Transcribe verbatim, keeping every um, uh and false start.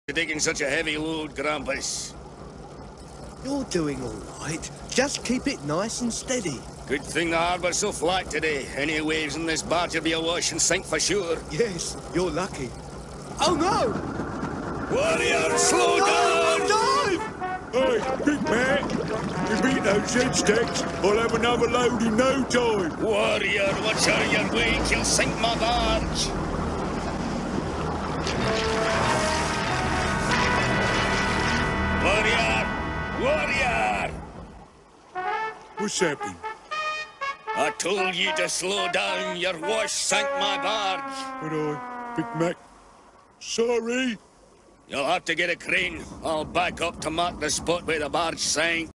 You're taking such a heavy load, Grampus. You're doing all right. Just keep it nice and steady. Good thing the harbour's so flat today. Any waves in this barge will be awash and sink for sure. Yes, you're lucky. Oh, no! Warrior, slow Dive! down! Dive! Hey, Big Mac, you beat those head sticks. I'll have another load in no time. Warrior, watch out your wake. You'll sink my barge. Warrior! Warrior! What's happening? I told you to slow down. Your wash sank my barge. But I, Big Mac, sorry. You'll have to get a crane. I'll back up to mark the spot where the barge sank.